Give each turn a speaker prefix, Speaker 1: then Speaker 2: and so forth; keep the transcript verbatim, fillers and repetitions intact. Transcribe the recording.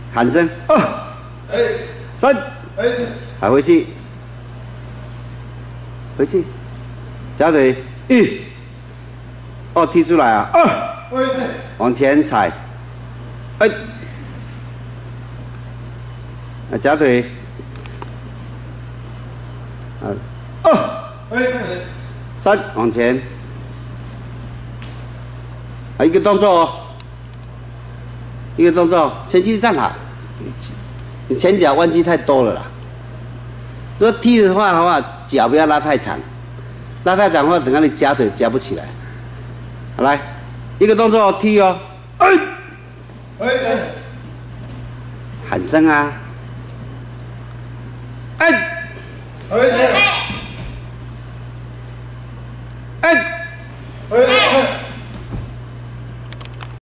Speaker 1: 喊声二，三，还回去，回去，夹腿一，哦，踢出来啊，二，往前踩，哎，啊，夹腿，啊，二，三，往前，啊，一个动作哦，一个动作，前踢站好，你前脚弯曲太多了啦。如果踢的话的话，脚不要拉太长，拉太长的话，等下你夹腿夹不起来。好，来，一个动作踢哦，哎，哎，喊声啊，哎，哎，哎，哎。